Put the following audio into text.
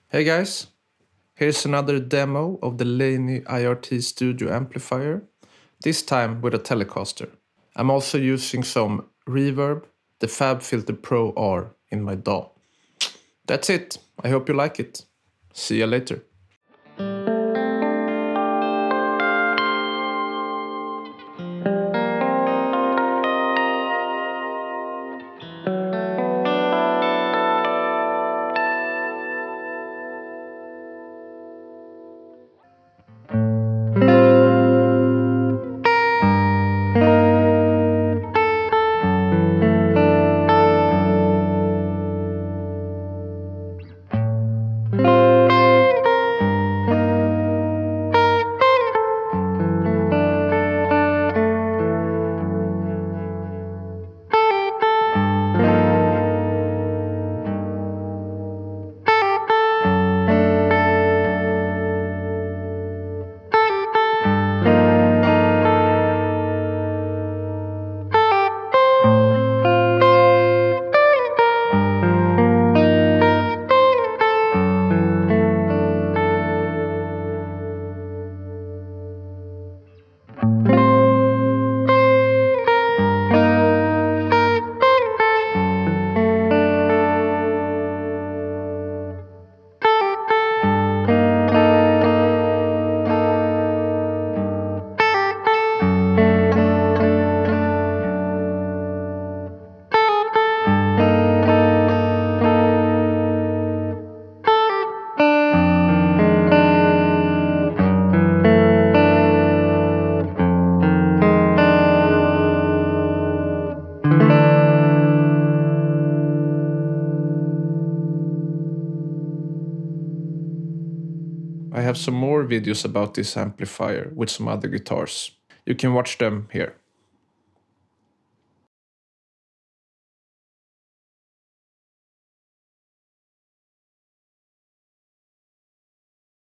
Hey guys, here's another demo of the Laney IRT-studio amplifier, this time with a Telecaster. I'm also using some reverb, the Fabfilter Pro R in my DAW. That's it, I hope you like it. See you later. I have some more videos about this amplifier with some other guitars. You can watch them here.